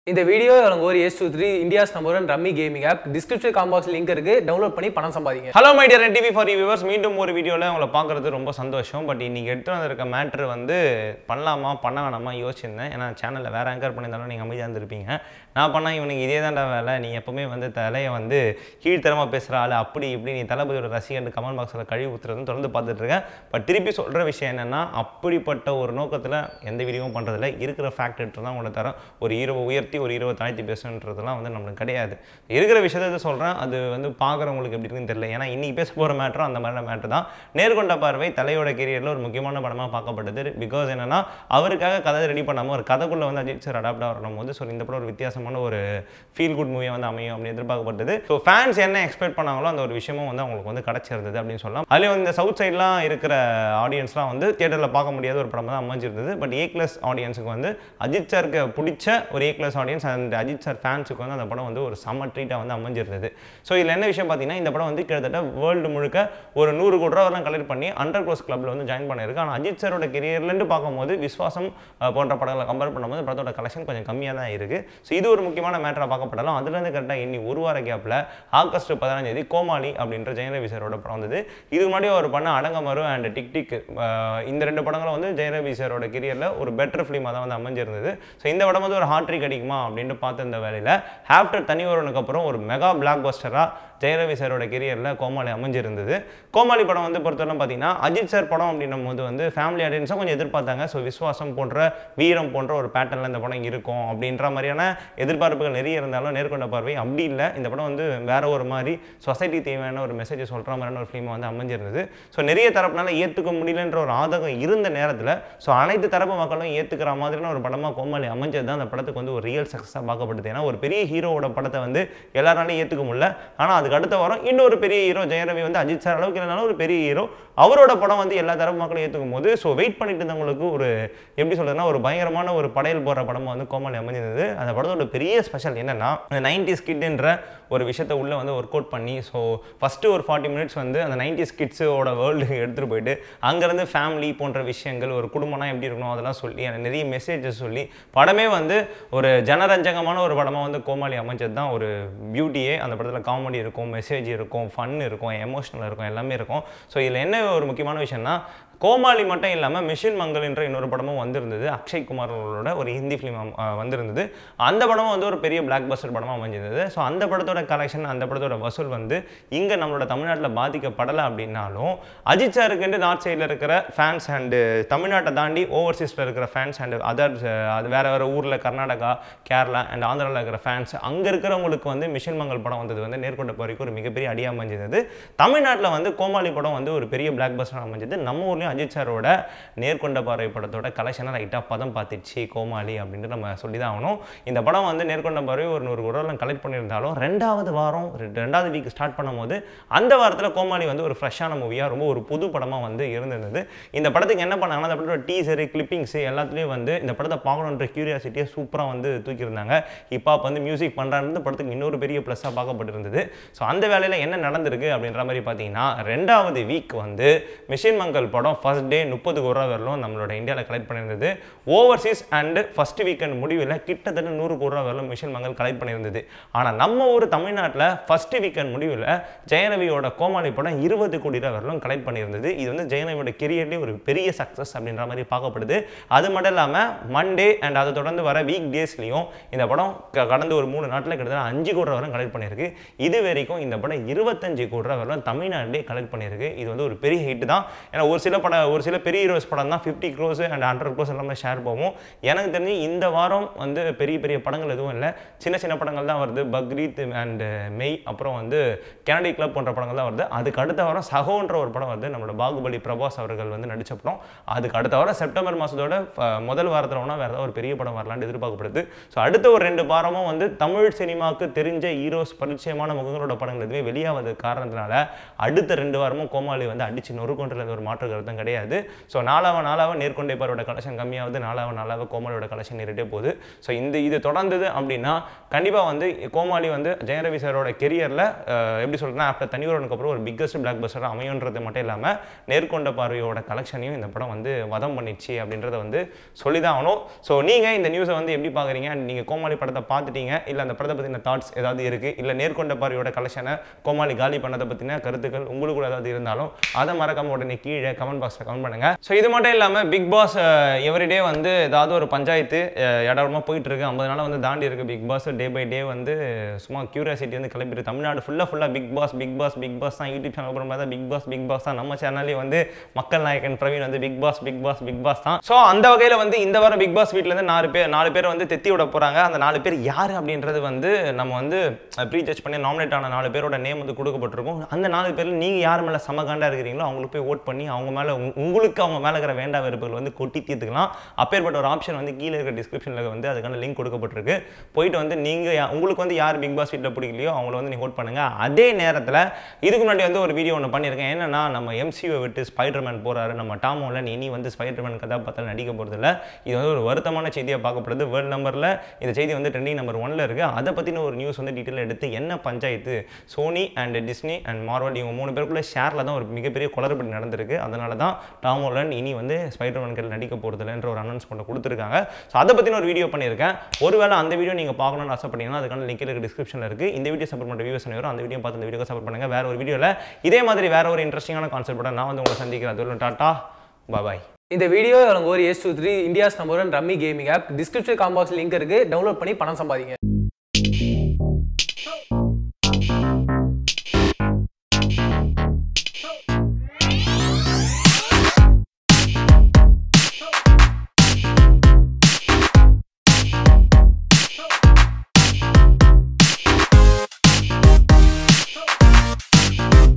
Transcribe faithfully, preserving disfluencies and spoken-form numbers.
இந்த வீடியோ உங்களுக்கு ஒரு S two three India's number one rummy gaming app description combox link இருக்கு download பண்ணி பணம் சம்பாதிங்க. Hello my dear TV for viewers, மீண்டும் ஒரு வீடியோவில் உங்களை பார்க்குறது ரொம்ப சந்தோஷம். பட் இன்னைக்கு எடுத்து வந்திருக்க மேட்ரு வந்து பண்ணலாமா பண்ண வேணாமா யோசிச்சிருந்தேன். ஏன்னா சேனலில் வேறு ஆங்கர் பண்ணியிருந்தாலும் நீங்கள் அமைதியாக இருந்திருப்பீங்க. நான் பண்ணால் இவனுக்கு இதே தான்டா வேலை, நீ எப்போவுமே வந்து தலையை வந்து கீழ்த்தரமாக பேசுகிற ஆள் அப்படி இப்படி நீ தளபதியோட ரசிகர் கமெண்ட் பாக்ஸில் கழுவி ஊற்றுறதுன்னு தொடர்ந்து பார்த்துட்ருக்கேன். பட் திருப்பி சொல்கிற விஷயம் என்னென்னா, அப்படிப்பட்ட ஒரு நோக்கத்தில் எந்த வீடியோவும் பண்ணுறதில்ல. இருக்கிற ஃபேக்ட் எடுத்து தான் உங்களை தரோம். ஒரு ஹீரோவை உயர்த்தி ஒரு ஹீரோவை தாழ்த்தி பேசுன்றதுலாம் வந்து நம்மளுக்கு கிடையாது. இருக்கிற விஷயத்தை சொல்கிறேன், அது வந்து பார்க்குறவங்களுக்கு எப்படி இருக்குன்னு தெரியல. ஏன்னா இன்றைக்கி பேச போகிற மேட்டரும் அந்த மாதிரியான மேட்ரு தான். நேர்கொண்ட பார்வை தலையோட கெரியரில் ஒரு முக்கியமான படமாக பார்க்கப்பட்டது. பிகாஸ் என்னென்னா, அவருக்காக கதை ரெடி பண்ணாமல் ஒரு கதைக்குள்ளே வந்து அஜித் சார் அடாப்ட் ஆகணும் போது ஸோ இந்த படம் ஒரு வித்தியாசமான ஒரு ஃபீல் குட் மூவியாக வந்து அமையும் அப்படின்னு எதிர்பார்க்கப்பட்டது. ஸோ ஃபேன்ஸ் என்ன எக்ஸ்பெக்ட் பண்ணாங்களோ அந்த ஒரு விஷயமும் வந்து அவங்களுக்கு வந்து கிடச்சிருந்தது அப்படின்னு சொல்லலாம். அதுலேயும் வந்து இந்த சவுத் சைட்லாம் இருக்கிற ஆடியன்ஸ்லாம் வந்து தியேட்டரில் பார்க்க முடியாத ஒரு படம் தான் அமைஞ்சிருந்தது. பட் ஏ கிளாஸ் ஆடியன்ஸுக்கு வந்து அஜித் சாருக்கு பிடிச்ச ஒரு A class audience and Ajith sir ஃபேன்ஸுக்கு வந்து அந்த படம் வந்து ஒரு செம்ம ட்ரீட்டாக வந்து அமைஞ்சிருந்தது. ஸோ இதில் என்ன விஷயம் பார்த்தீங்கன்னா, இந்த படம் வந்து கிட்டத்தட்ட வேர்ல்டு முழுக்க ஒரு நூறு கோடி ரூபா வரலாம் கலெக்ட் பண்ணி அண்டர் க்ளோஸ் கிளப்பில் வந்து ஜாயின் பண்ணியிருக்கு. ஆனால் அஜித் சாரோட கெரியர்லேருந்து பார்க்கும்போது விஸ்வாசம் போன்ற படங்களை கம்பேர் பண்ணும்போது படத்தோட கலெக்ஷன் கொஞ்சம் கம்மியாக தான் இருக்குது. ஸோ இது ஒரு முக்கியமான மேட்டராக பார்க்கப்பட்டாலும் அதுலேருந்து கரெக்டாக இன்னி ஒரு வார கேப்பில் ஆகஸ்ட் பதினஞ்சாம் தேதி கோமாளி அப்படின்ற ஜெயம் ரவி சாரோட படம் வந்தது. இதுக்கு முன்னாடி அவர் பண்ண அடங்கமரு அண்ட் டிக் டிக் இந்த ரெண்டு படங்களும் வந்து ஜெயம் ரவி சாரோட கெரியரில் ஒரு பெட்டர் ஃபிலிமாக தான் வந்து அமைஞ்சிருந்தது. ஸோ இந்த படம் வந்து ஒரு ஹாட்ரிக் அடிக்குமா அப்படின்ட்டு பார்த்து இந்த வேலையில் ஆஃப்டர் தனி ஒருவனுக்கு அப்புறம் ஒரு மெகா பிளாக் பஸ்டராக ஜெயம் ரவி சாரோட கெரியரில் கோமாளி அமைஞ்சிருந்தது. கோமாளி படம் வந்து பொறுத்தவரை பார்த்தீங்கன்னா அஜித் சார் படம் அப்படின்னும் போது வந்து ஃபேமிலி ஆடியன்ஸும் கொஞ்சம் எதிர்பார்த்தாங்க. ஸோ விஸ்வாசம் போன்ற வீரம் போன்ற ஒரு பேட்டர்னில் இந்த படம் இருக்கும் அப்படின்ற மாதிரியான எதிர்பார்ப்புகள் நிறைய இருந்தாலும் நேர்கொண்ட பார்வை அப்படி இல்லை. இந்த படம் வந்து வேற ஒரு மாதிரி சொசைட்டி தேவையான ஒரு மெசேஜ் சொல்கிற மாதிரியான ஒரு ஃபிலிம் வந்து அமைஞ்சிருந்தது. ஸோ நிறைய தரப்புனால ஏற்றுக்க முடியலன்ற ஒரு ஆதகம் இருந்த நேரத்தில் ஸோ அனைத்து தரப்பு மக்களும் ஏற்றுக்கிற மாதிரியான ஒரு படமாக கோமாளி அமைஞ்சது தான் அந்த படத்துக்கு வந்து ஒரு ரியல் சக்ஸஸாக பார்க்கப்படுது. ஏன்னா ஒரு பெரிய ஹீரோவோட படத்தை வந்து எல்லாராலையும் ஏற்றுக்க முடியல. ஆனால் அதுக்கு அடுத்த வாரம் இன்னொரு பெரிய ஹீரோ ஜெயம் ரவி வந்து அஜித் சார் அளவுக்கு இல்லைனாலும் ஒரு பெரிய ஹீரோ அவரோட படம் வந்து எல்லா தரப்பு மக்களும் ஏற்றுக்கும் போது ஸோ வெயிட் பண்ணிட்டு இருந்தவங்களுக்கு ஒரு எப்படி சொல்றதுன்னா ஒரு பயங்கரமான ஒரு படையல் போகிற படமாக வந்து கோமாளி அமைஞ்சிருந்தது. அந்த படத்தோட பெரிய ஸ்பெஷல் என்னன்னா, நைன்டிஸ் கிட்ன்ற ஒரு விஷயத்தை உள்ளே வந்து ஒர்க் அவுட் பண்ணி ஸோ ஃபஸ்ட்டு ஒரு ஃபார்ட்டி மினிட்ஸ் வந்து அந்த நைன்டிஸ் கிட்ஸோட வேர்ல்டுக்கு எடுத்துகிட்டு போயிட்டு அங்கேருந்து ஃபேமிலி போன்ற விஷயங்கள் ஒரு குடும்பம்னா எப்படி இருக்கணும் அதெல்லாம் சொல்லி நிறைய மெசேஜஸ் சொல்லி படமே வந்து ஒரு ஜனரஞ்சகமான ஒரு படமாக வந்து கோமாளி அமைஞ்சது தான் ஒரு பியூட்டியே. அந்த படத்தில் காமெடி இருக்கும், மெசேஜ் இருக்கும், ஃபன் இருக்கும், எமோஷனல் இருக்கும், எல்லாமே இருக்கும். ஸோ இதில் என்ன ஒரு முக்கியமான விஷயம்னா, கோமாளி மட்டும் இல்லாமல் மிஷின் மங்கள் என்ற இன்னொரு படமும் வந்திருந்தது. அக்ஷய் குமார் அவர்களோட ஒரு ஹிந்தி ஃபிலிம் வந்திருந்தது. அந்த படமும் வந்து ஒரு பெரிய பிளாக் பஸ்டர் படமாக அமைஞ்சிருந்தது. ஸோ அந்த படத்தோட கலெக்ஷன் அந்த படத்தோட வசூல் வந்து இங்கே நம்மளோட தமிழ்நாட்டில் பாதிக்கப்படலை அப்படின்னாலும் அஜித் சாருக்கு நார்த் சைடில் இருக்கிற ஃபேன்ஸ் அண்டு தமிழ்நாட்டை தாண்டி ஓவர்சீஸில் இருக்கிற ஃபேன்ஸ் அண்டு அதர்ஸ் அது வேறு வேறு ஊரில் கர்நாடகா, கேரளா அண்ட் ஆந்திராவில் இருக்கிற ஃபேன்ஸ் அங்கே இருக்கிறவங்களுக்கு வந்து மிஷின் மங்கள் படம் வந்தது வந்து நேர்கொண்ட பார்வைக்கு ஒரு மிகப்பெரிய அடியாக அமைஞ்சிருந்தது. தமிழ்நாட்டில் வந்து கோமாளி படம் வந்து ஒரு பெரிய பிளாக் பஸ்டர் அமைஞ்சது. நம்ம ஊர்லேயும் அஜித் சாரோட நேர்கொண்ட பார்வை படத்தோட கலெக்ஷனை லைட்டாக பதம் பார்த்துச்சு கோமாளி அப்படின்ட்டு நம்ம சொல்லி தான் ஆகணும். இந்த படம் வந்து நேர்கொண்ட பார்வை ஒரு நூறு கோடிலாம் கலெக்ட் பண்ணியிருந்தாலும் ரெண்டாவது வாரம் ரெண்டாவது வீக் ஸ்டார்ட் பண்ணும்போது அந்த வாரத்தில் கோமாளி வந்து ஒரு ஃப்ரெஷ்ஷான மூவியாக ரொம்ப ஒரு புது படமாக வந்து இருந்திருந்தது. இந்த படத்துக்கு என்ன பண்ணாங்கன்னா, அந்த படத்தோட டீசரு கிளிப்பிங்ஸு எல்லாத்துலேயும் வந்து இந்த படத்தை பார்க்கணுன்ற கியூரியாசிட்டியை சூப்பராக வந்து தூக்கியிருந்தாங்க. இப்போ வந்து மியூசிக் பண்ணுறாங்க படத்துக்கு இன்னொரு பெரிய ப்ளஸ்ஸாக பார்க்கப்பட்டிருந்தது. ஸோ அந்த வேலையில் என்ன நடந்திருக்கு அப்படின்ற மாதிரி பார்த்தீங்கன்னா, ரெண்டாவது வீக் வந்து மிஷின் மங்கள் படம் ஃபர்ஸ்ட் டே முப்பது கோடி ரூபா வரலும் நம்மளோட இந்தியாவில் கலெக்ட் பண்ணியிருந்தது. ஓவர்சீஸ் அண்ட் ஃபர்ஸ்ட் வீக்கெண்ட் முடிவில் கிட்டத்தட்ட நூறு கோடி ரூபா வரலும் மிஷின் மங்கள் கலெக்ட் பண்ணியிருந்தது. ஆனால் நம்ம ஊர் தமிழ்நாட்டில் ஃபர்ஸ்ட் வீக்கெண்ட் முடிவில் ஜெயம் ரவியோட கோமாளி படம் இருபது கோடி ரூபா வரலும் கலெக்ட் பண்ணியிருந்தது. இது வந்து ஜெயம் ரவியோட கெரியர்லேயே ஒரு பெரிய சக்ஸஸ் அப்படின்ற மாதிரி பார்க்கப்படுது. அது மட்டும் இல்லாமல் மண்டே அண்ட் அதை தொடர்ந்து வர வீக் டேஸ்லையும் இந்த படம் கடந்த ஒரு மூணு நாட்டில் கிட்டத்தட்ட அஞ்சு கோடி ரூபா வரும் கலெக்ட் பண்ணியிருக்கு. இது வரைக்கும் இந்த படம் இருபத்தஞ்சு கோடி ரூபா வரலும் தமிழ்நாட்டிலே கலெக்ட் பண்ணியிருக்கு. இது வந்து ஒரு பெரிய ஹிட் தான். ஏன்னா ஒரு சில படம் ஒரு சில பெரிய ஹீரோஸ் படம் தான் fifty crores and hundred crores எல்லாமே ஷேர் போகும். எனக்கு தெரிஞ்சு இந்த வாரம் வந்து பெரிய பெரிய படங்கள் எதுவும் இல்லை, சின்ன சின்ன படங்கள் தான் வருது. பக்ரீத் அண்ட் மெய் அப்புறம் வந்து கெனடி கிளப் போன்ற படங்கள் தான் வருது. அதுக்கு அடுத்த வாரம் சகோன்ற ஒரு படம் வருது, நம்மளோட பாகுபலி பிரபாஸ் அவர்கள் வந்து நடிச்ச படம். அதுக்கு அடுத்த வாரம் செப்டம்பர் மாதத்தோட முதல் வாரத்தில் வேணால் வேறு ஏதாவது ஒரு பெரிய படம் வரலான்னு எதிர்பார்க்கப்படுது. ஸோ அடுத்த ஒரு ரெண்டு வாரமும் வந்து தமிழ் சினிமாவுக்கு தெரிஞ்ச ஹீரோஸ் பரிச்சயமான முகங்களோட படங்கள் எதுவுமே வெளியாவது காரணத்தினால அடுத்த ரெண்டு வாரமும் கோமாளி வந்து அடிச்சு நொறுக்கொன்றில் ஒரு மாற்று கருத்து அப்படிலாம் கிடையாது. ஸோ நாளாவ நாளாவ நேர்கொண்டே பார்வையோட கலெக்ஷன் கம்மியாகுது, நாளாவ நாளாவ கோமாளியோட கலெக்ஷன் ஏறிட்டே போகுது. ஸோ இந்த இது தொடர்ந்தது அப்படின்னா கண்டிப்பாக வந்து கோமாளி வந்து ஜெயம் ரவி சாரோட கெரியரில் எப்படி சொல்கிறேன்னா ஆஃப்டர் தனியொருவனுக்கு அப்புறம் ஒரு பிக்கஸ்ட் பிளாக் பஸ்டராக அமையுன்றது மட்டும் இல்லாமல் நேர்கொண்ட பார்வையோட கலெக்ஷனையும் இந்த படம் வந்து வதம் பண்ணிச்சு அப்படின்றத வந்து சொல்லி தான் ஆகணும். ஸோ நீங்கள் இந்த நியூஸை வந்து எப்படி பார்க்குறீங்க? நீங்கள் கோமாளி படத்தை பார்த்துட்டீங்க, இல்லை அந்த படத்தை பற்றின தாட்ஸ் ஏதாவது இருக்குது, இல்லை நேர்கொண்ட பார்வையோட கலெக்ஷனை கோமாளி காலி பண்ணதை பற்றின கருத்துக்கள் உங்களுக்கு கூட ஏதாவது இருந்தாலும் அதை மறக்காம உடனே கீழே கமெண்ட் பாக்ஸில் கமெண்ட் பண்ணுங்க. ஸோ இது மட்டும் இல்லாமல் பிக் பாஸ் எவ்ரிடே வந்து ஏதாவது ஒரு பஞ்சாயத்து இடமா போயிட்டு இருக்கு, ஐம்பது நாள் வந்து தாண்டி இருக்கு Bigg Boss. Day by day வந்து சும்மா கியூரியாசிட்டி வந்து கிளம்பிட்டு தமிழ்நாடு ஃபுல்லாக ஃபுல்லாக Bigg Boss Bigg Boss Bigg Boss தான். யூடியூப் சேனல் அப்புறம் பார்த்தா பிக் பாஸ் பிக் பாஸ் தான். நம்ம சேனல்லே வந்து மக்கள் நாயகன் பிரவீன் வந்து Bigg Boss Bigg Boss Bigg Boss தான். ஸோ அந்த வகையில் வந்து இந்த வாரம் பிக் பாஸ் வீட்டிலேருந்து நாலு பேர் நாலு பேர் வந்து தெத்தி விட போகிறாங்க. அந்த நாலு பேர் யார் அப்படின்றது வந்து நம்ம வந்து ப்ரீ ஜட்ஜ் பண்ணி நாமினேட் ஆன நாலு பேரோட நேம் வந்து கொடுக்கப்பட்டிருக்கும். அந்த நாலு பேரில் நீங்கள் யார் மேலே சமகாண்டாக இருக்கிறீங்களோ அவங்களுக்கு போய் ஓட் பண்ணி அவங்க மேலே உங்களுக்கு அவங்க மேலே இருக்கிற வேண்டா வெறுப்புகள் வந்து கொட்டி தீர்த்துக்கலாம். அப்பேற்பட்ட ஒரு ஆப்ஷன் வந்து கீழே இருக்கிற டிஸ்கிரிப்ஷனில் வந்து அதுக்கான லிங்க் கொடுக்கப்பட்டிருக்கு. போயிட்டு வந்து நீங்கள் உங்களுக்கு வந்து யார் பிக் பாஸ் வீட்டில் பிடிக்கலையோ அவங்கள வந்து நீங்கள் ஓட் பண்ணுங்கள். அதே நேரத்தில் இதுக்கு முன்னாடி வந்து ஒரு வீடியோ ஒன்று பண்ணியிருக்கேன். என்னன்னா நம்ம எம்சியூவை விட்டு ஸ்பைடர்மேன் போகிறாரு, நம்ம டாம் ஹாலண்ட் இனி வந்து ஸ்பைடர்மேன் கதாபாத்திரம் நடிக்க போகிறதில்ல. இது வந்து ஒரு வருத்தமான செய்தியாக பார்க்கப்படுது. வேர்ல்டு நம்பரில் இந்த செய்தி வந்து ட்ரெண்டிங் நம்பர் ஒன்ல இருக்குது. அதை பற்றின ஒரு நியூஸ் வந்து டீட்டெயில் எடுத்து என்ன panchayat Sony and Disney and Marvel இவங்க மூணு பேருக்குள்ள ஷேரில் தான் ஒரு மிகப்பெரிய குளறுபடி நடந்திருக்கு. அதனால தான் டாம் ஹாலண்ட் இனி வந்து ஸ்பைடர்மேன் நடிக்க போகிறதில்லன்ற ஒரு அனௌன்ஸ்மெண்ட் கொடுத்துருக்காங்க. ஸோ அதை பற்றின ஒரு வீடியோ பண்ணியிருக்கேன். ஒருவேளை அந்த வீடியோ நீங்கள் பார்க்கணும்னு ஆசைப்பட்டீங்கன்னா அதுக்கான லிங்க் இருக்க டிஸ்கிரிப்ஷனில் இருக்குது. இந்த வீடியோ சப்போர்ட் பண்ணுற வியூஸ் வரும், அந்த வீடியோ பார்த்து இந்த வீடியோ சப்போர்ட் பண்ணுங்கள். வேற ஒரு வீடியோவில் இதே மாதிரி வேற ஒரு இன்ட்ரெஸ்டிங்கான கான்செப்டோட நான் வந்து உங்களை சந்திக்கிறேன். Tata bye. இந்த வீடியோ ஒரு S two three India's number one rummy gaming app description combox link இருக்கு, டவுன்லோட் பண்ணி பணம் சம்பாதிங்க.